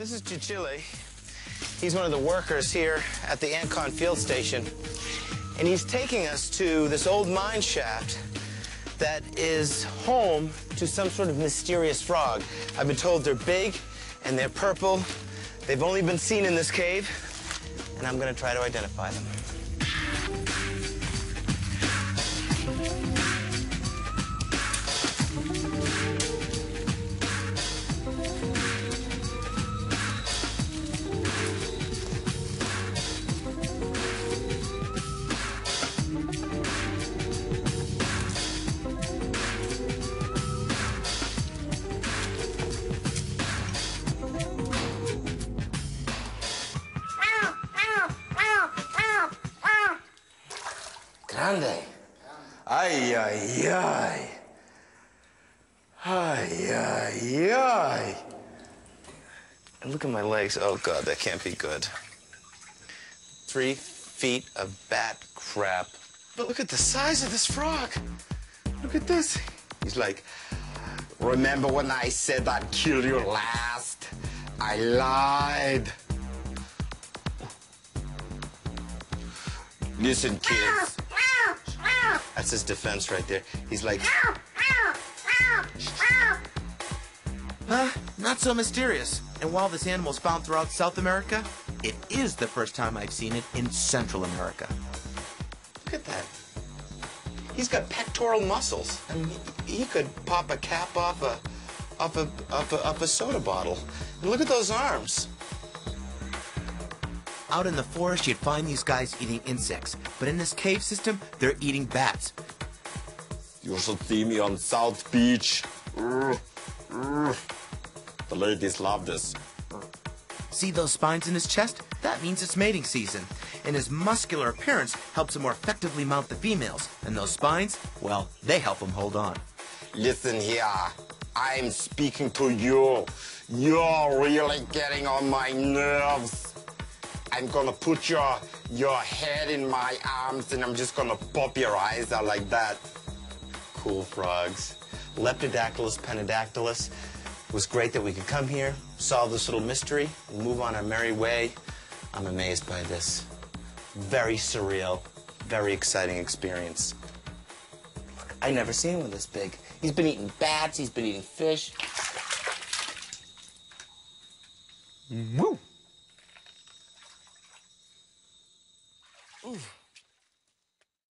This is Chichile. He's one of the workers here at the Ancon field station. And he's taking us to this old mine shaft that is home to some sort of mysterious frog. I've been told they're big and they're purple. They've only been seen in this cave, and I'm gonna try to identify them. Grande. Ay, ay, ay. Ay, ay, ay. And look at my legs. Oh, God, that can't be good. 3 feet of bat crap. But look at the size of this frog. Look at this. He's like, remember when I said I'd kill you last? I lied. Listen, kids. That's his defense right there. He's like... Not so mysterious. And while this animal's found throughout South America, it is the first time I've seen it in Central America. Look at that. He's got pectoral muscles. I mean, he could pop a cap off a soda bottle. And look at those arms. Out in the forest, you'd find these guys eating insects. But in this cave system, they're eating bats. You should see me on South Beach. The ladies love this. See those spines in his chest? That means it's mating season. And his muscular appearance helps him more effectively mount the females. And those spines, well, they help him hold on. Listen here. I'm speaking to you. You're really getting on my nerves. I'm gonna put your head in my arms and I'm just gonna pop your eyes out like that. Cool frogs. Leptodactylus pentadactylus. It was great that we could come here, solve this little mystery, and move on our merry way. I'm amazed by this. Very surreal, very exciting experience. I never seen one this big. He's been eating bats, he's been eating fish. Woo!